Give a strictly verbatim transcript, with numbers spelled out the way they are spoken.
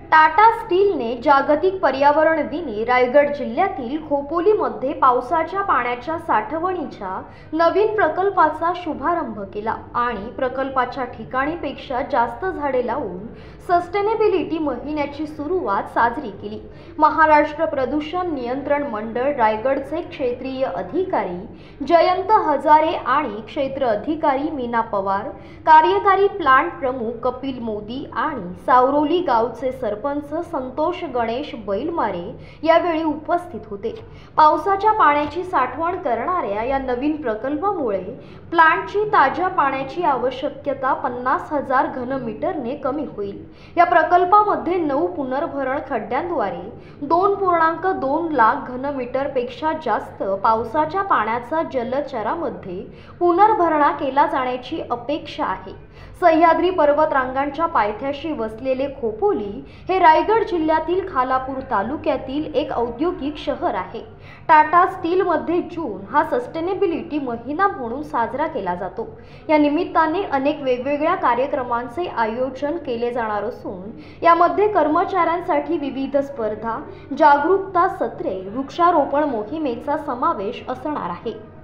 टाटा स्टीलने जागतिक पर्यावरण दिनी रायगड जिल्ह्यातील खोपोलीमध्ये पावसाच्या पाण्याच्या साठवणीच्या नवीन प्रकल्पाचा शुभारंभ केला आणि प्रकल्पाच्या ठिकाणीपेक्षा जास्त झाडे लावून सस्टेनेबिलिटी महिन्याची सुरुवात साजरी केली। महाराष्ट्र प्रदूषण नियंत्रण मंडळ रायगडचे क्षेत्रीय अधिकारी जयंत हजारे आणि क्षेत्र अधिकारी मीना पवार, कार्यकारी प्लांट प्रमुख कपिल मोदी आणि सावरोली गावचे सरपंच संतोष गणेश बैलमारे यावेळी उपस्थित होते। पावसाच्या पाण्याची साठवण करणाऱ्या या नवीन प्रकल्पामुळे प्लांटची ताज्या पाण्याची आवश्यकता पन्नास हजार घनमीटरने कमी होईल। या प्रकल्पामध्ये नऊ पुनर्भरण खड्ड्यांद्वारे दोन पूर्णांक दोन लाख घनमीटर पेक्षा जास्त पावसाच्या पाण्याचा जलचरामध्ये पुनर्भरणा केला जाण्याची अपेक्षा आहे। सह्याद्री पर्वतरांगांच्या पायथ्याशी वसलेले खोपोली हे रायगड जिल्ह्यातील खालापूर तालुक्यातील एक औद्योगिक शहर आहे। टाटा स्टीलमध्ये जून हा सस्टेनेबिलिटी महिना म्हणून साजरा केला जातो। या निमित्ताने अनेक वेगवेगळ्या कार्यक्रमांचे आयोजन केले जाणार असून यामध्ये कर्मचाऱ्यांसाठी विविध स्पर्धा, जागरूकता सत्रे, वृक्षारोपण मोहिमेचा समावेश असणार आहे।